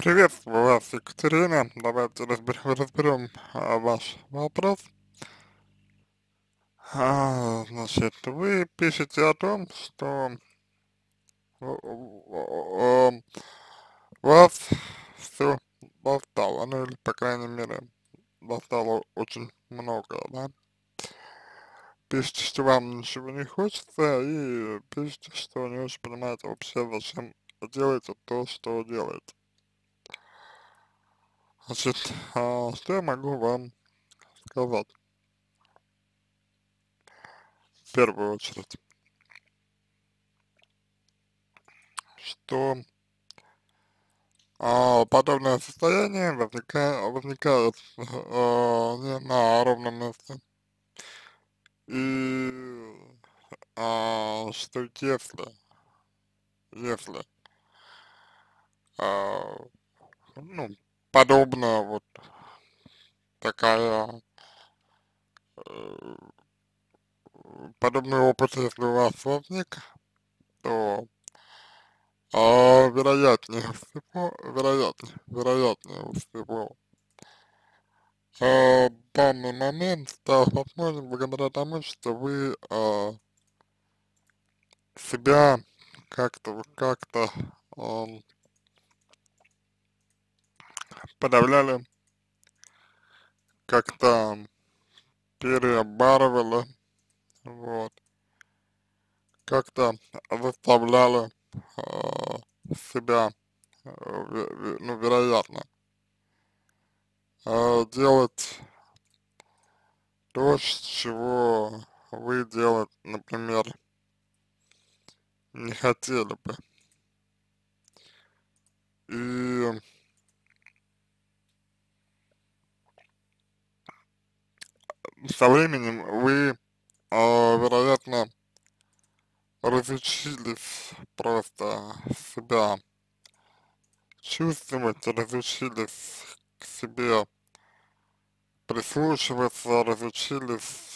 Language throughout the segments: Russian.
Приветствую вас, Екатерина. Давайте разберем ваш вопрос. Значит, вы пишете о том, что вас все достало, ну или, по крайней мере, достало очень много, да? Пишите, что вам ничего не хочется, и пишите, что не очень понимаете вообще, зачем вы делаете то, что делаете. Значит, что я могу вам сказать в первую очередь? Что подобное состояние возникает не на ровном месте. И что если а, ну, подобная вот такая, э, подобный опыт, если у вас возник, то вероятнее всего, данный момент стал возможен благодаря тому, что вы себя как-то подавляли, как-то перебарывали, вот, как-то заставляли себя, ну, вероятно, делать то, чего вы делать, например, не хотели бы. И со временем вы, вероятно, разучились просто себя чувствовать, разучились к себе прислушиваться, разучились,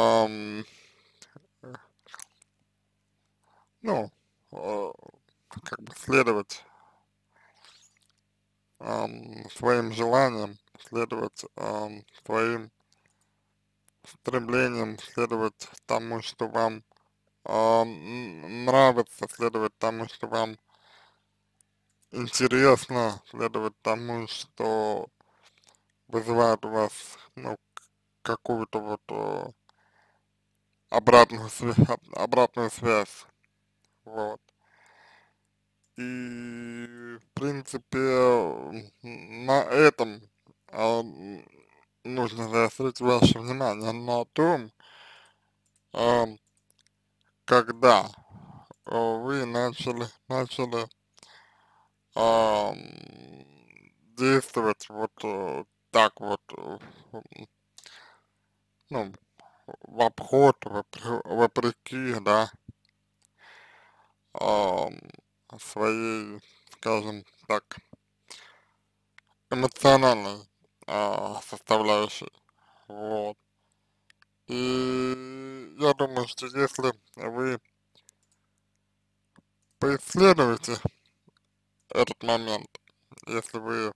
ну, э, как бы следовать своим желаниям, следовать своим стремлениям, следовать тому, что вам нравится, следовать тому, что вам интересно, следовать тому, что вызывает у вас, ну, какую-то вот обратную связь, вот. И, в принципе, на этом нужно заострить ваше внимание на том, а, когда вы начали ам, действовать вот так вот, ну, в обход, вопреки, да, ам, своей, скажем так, эмоциональной составляющей, вот. И я думаю, что если вы поисследуете этот момент, если вы,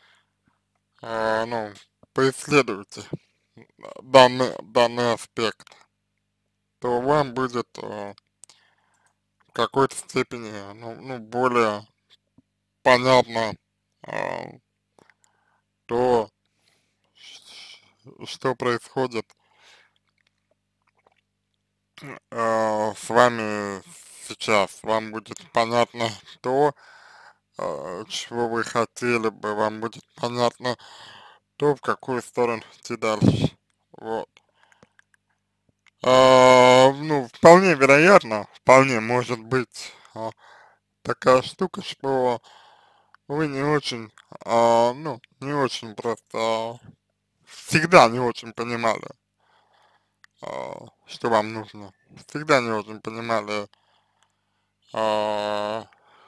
ну, поисследуете данный аспект, то вам будет в какой-то степени, ну, более понятно э, то, что происходит с вами сейчас. Вам будет понятно то, чего вы хотели бы, вам будет понятно то, в какую сторону идти дальше. Вот. Ну, вполне вероятно, вполне может быть такая штука, что вы не очень, ну, не очень просто, всегда не очень понимали, что вам нужно. Всегда не очень понимали а,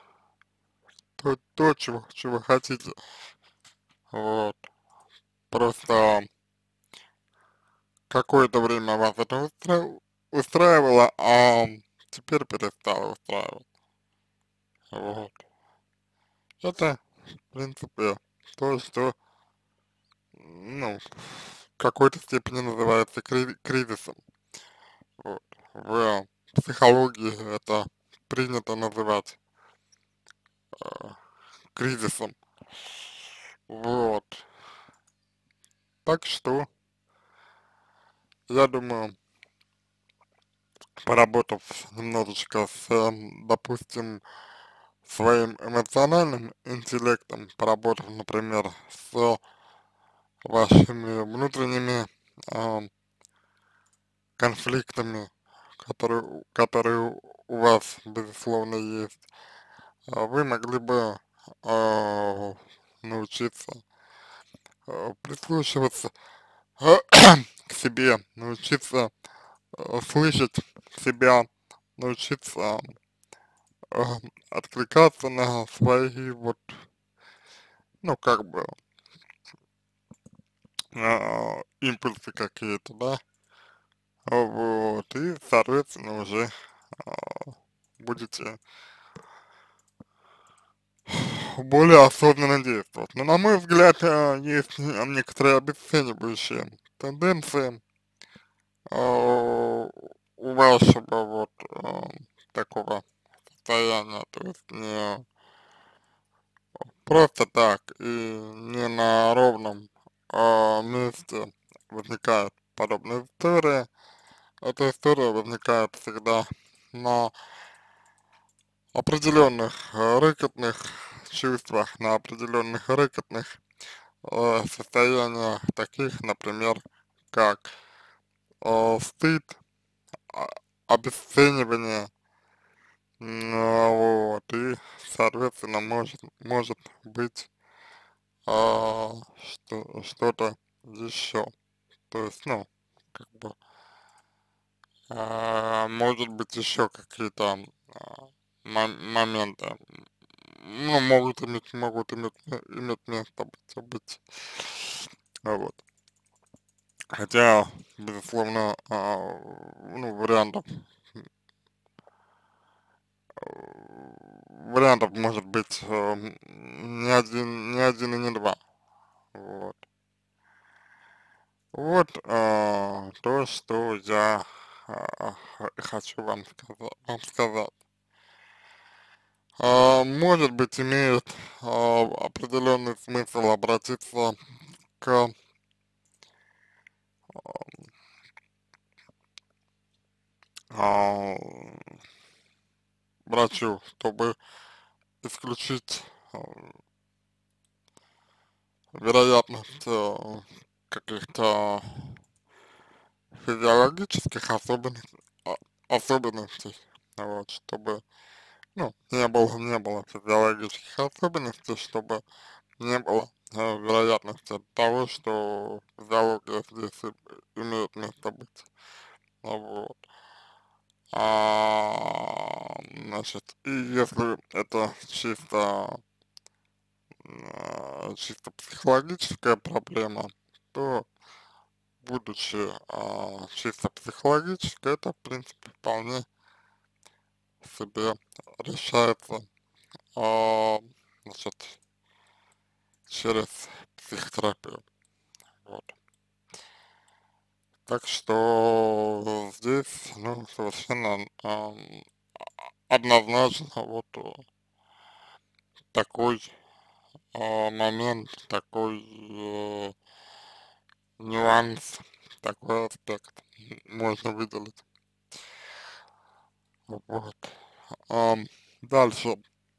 то, чего хотите. Вот. Просто какое-то время вас это устраивало, а теперь перестало устраивать. Вот. Это в принципе, то, что, ну, в какой-то степени называется кризисом. Вот. В психологии это принято называть э, кризисом. Вот. Так что, я думаю, поработав немножечко с, допустим, своим эмоциональным интеллектом, поработав, например, с вашими внутренними а, конфликтами, которые у вас, безусловно, есть, вы могли бы а, научиться прислушиваться к себе, научиться слышать себя, научиться э, откликаться на свои вот, ну, как бы, импульсы какие-то, да, вот, и, соответственно, уже а, будете более осознанно действовать. Но, на мой взгляд, есть некоторые обесценивающие тенденции у вашего вот такого состояния, то есть не просто так и не на ровном месте возникает подобная история. Эта история возникает всегда на определенных рыкотных чувствах, на определенных рыкотных состояниях, таких, например, как стыд, а- обесценивание, вот, и, соответственно, может быть что-то еще. То есть, ну, как бы, может быть еще какие-то моменты, ну, иметь место быть. Вот. Хотя, безусловно, ну, вариантов может быть не один и не два. Вот. Вот то, что я хочу вам сказать. Может быть, имеет определенный смысл обратиться к а, врачу, чтобы исключить вероятность каких-то физиологических особенностей, вот, чтобы, ну, не было физиологических особенностей, чтобы не было вероятности того, что физиология здесь имеет место быть. Вот. Значит, и если это чисто психологическая проблема, то, будучи чисто психологической, это, в принципе, вполне себе решается, а, значит, через психотерапию. Вот. Так что здесь, ну, совершенно однозначно вот такой момент, такой нюанс, такой аспект можно выделить. Вот. Дальше.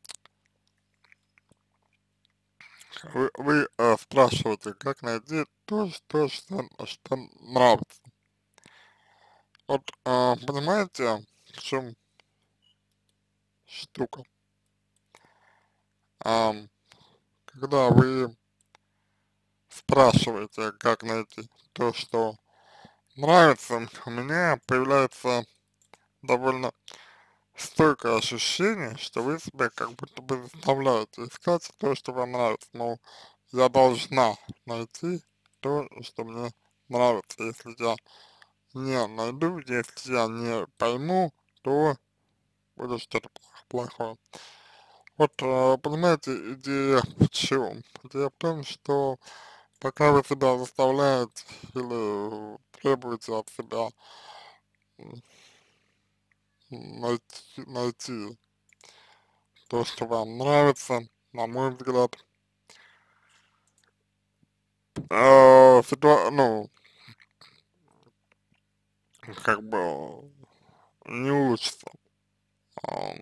Вы спрашиваете, как найти то, что нравится. Вот, понимаете, в чем штука? Ам, Когда вы спрашиваете, как найти то, что нравится, у меня появляется довольно стойкое ощущение, что вы себя как будто бы заставляете искать то, что вам нравится. Мол, я должна найти то, что мне нравится. Если я не найду, если я не пойму, то будет что-то плохое. Вот, понимаете, идея в чем? Идея в том, что пока вы себя заставляете или требуете от себя найти то, что вам нравится, на мой взгляд, ну, как бы не улучшится ам,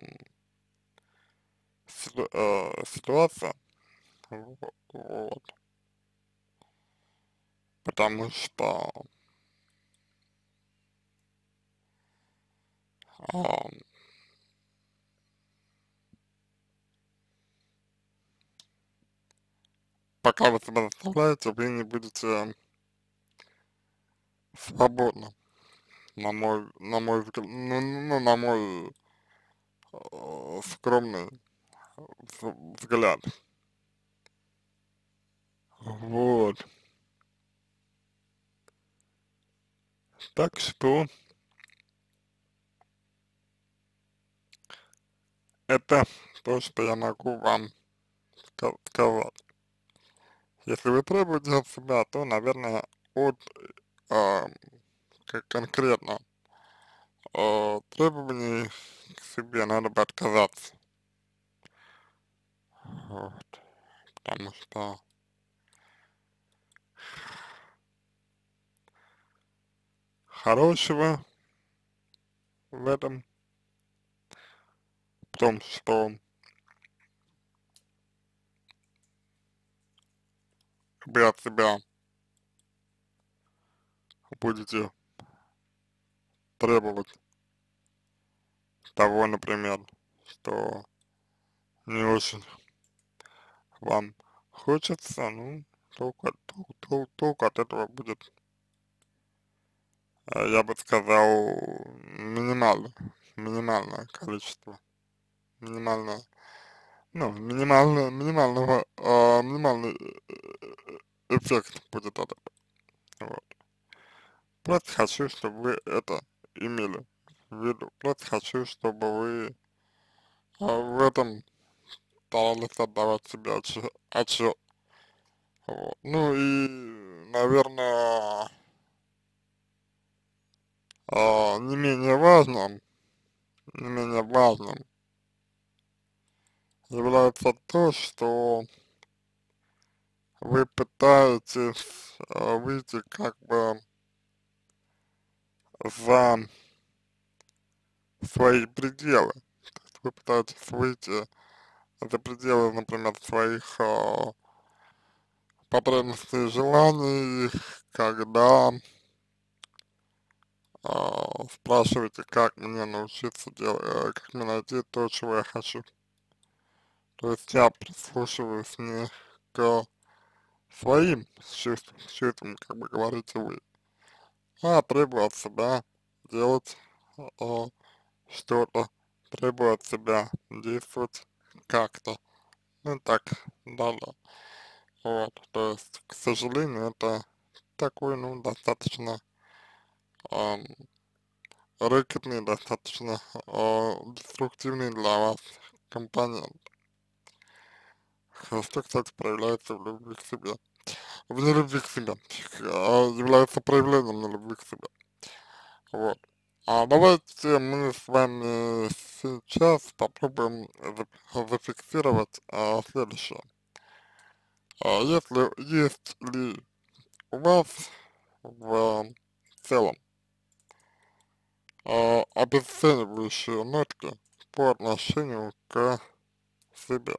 ситуация, вот, потому что ам, пока вы себя заставляете, вы не будете свободны, на мой взгляд, ну, на мой скромный взгляд. Вот. Так что это то, что я могу вам сказать. Если вы требуете от себя, то, наверное, от а, конкретно требований к себе надо бы отказаться. Вот. Потому что хорошего в этом, в том, что вы от себя будете требовать того, например, что не очень вам хочется, ну, толку от этого будет, я бы сказал, минимально, минимальное количество, минимальное, ну, минимальный эффект будет от этого, вот. Просто хочу, чтобы вы это имели в виду, просто хочу, чтобы вы в этом старались отдавать себе отчет. Вот. Ну и, наверное, не менее важным, не менее важным является то, что вы пытаетесь выйти как бы за свои пределы. То есть вы пытаетесь выйти за пределы, например, своих потребностей и желаний, когда спрашиваете, как мне научиться делать, как мне найти то, чего я хочу. То есть я прислушиваюсь не к своим чувствам, как бы говорите вы, а требую от себя делать а, что-то, требую от себя действовать как-то, ну так далее. Вот, то есть, к сожалению, это такой, ну, достаточно ам, рэкетный, достаточно деструктивный для вас компонент, что, кстати, проявляется в любви к себе. В нелюбви к себе, является проявлением нелюбви к себе. Вот. А давайте мы с вами сейчас попробуем зафиксировать следующее. Если есть ли у вас в целом обесценивающие нотки по отношению к себе,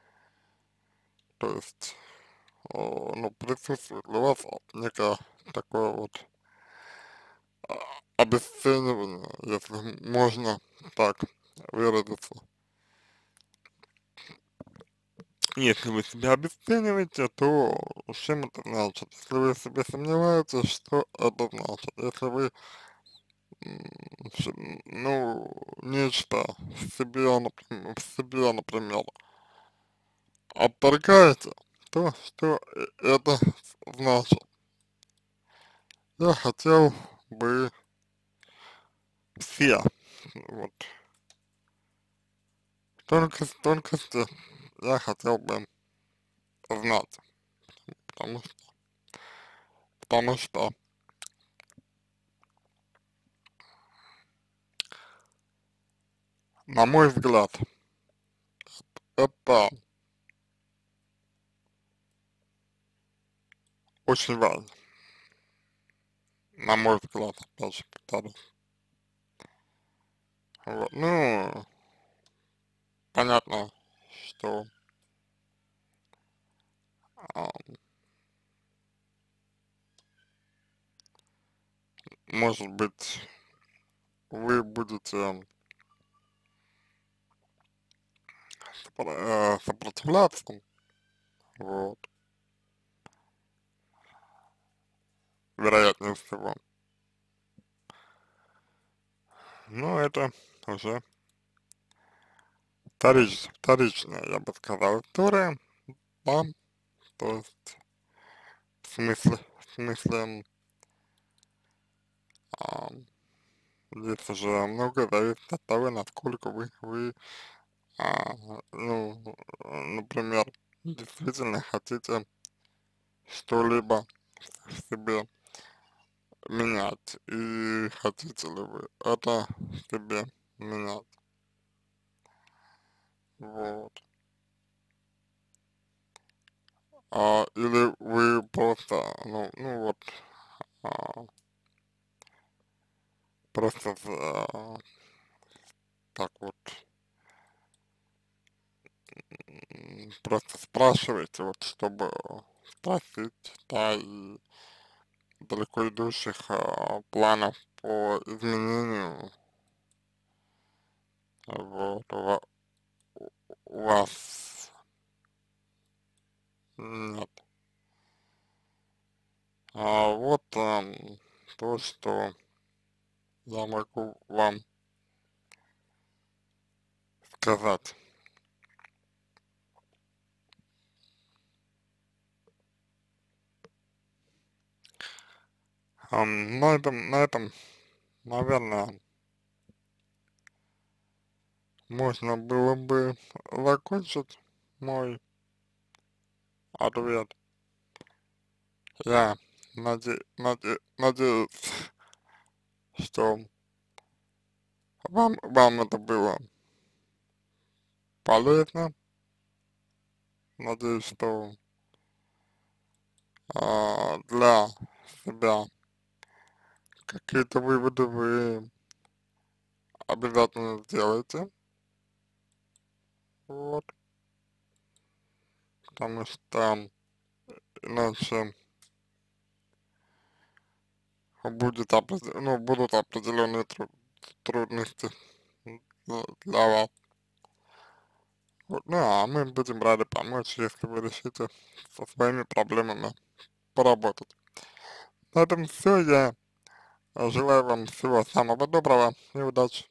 то есть, ну, присутствует ли у вас некое такое вот а, обесценивание, если можно так выразиться. Если вы себя обесцениваете, то с чем это значит? Если вы в себе сомневаетесь, что это значит? Если вы, ну, нечто в себе, например, отторгаете, то что это значит? Я хотел бы все, вот, тонкости я хотел бы знать, потому что, потому что, на мой взгляд, это очень важно, на мой взгляд, опять же повторюсь. Вот. Ну, понятно, что а, может быть вы будете сопротивляться, вот, вероятнее всего. Но это уже вторичная, я бы сказал, история, да, то есть в смысле, а, здесь уже многое зависит от того, насколько вы а, ну, например, действительно хотите что-либо в себе менять, и хотите ли вы это в себе менять, вот. Или вы просто, ну вот, а, просто так вот, просто спрашиваете, вот, чтобы спросить, да, и далеко идущих планов по изменению, вот, у вас нет. Вот то, что я могу вам сказать. На этом, наверное, можно было бы закончить мой ответ. Я надеюсь, что вам это было полезно. Надеюсь, что для себя какие-то выводы вы обязательно сделаете. Вот, потому что иначе будут определенные трудности для вас. Вот, ну, а мы будем рады помочь, если вы решите со своими проблемами поработать. На этом все. Я желаю вам всего самого доброго и удачи.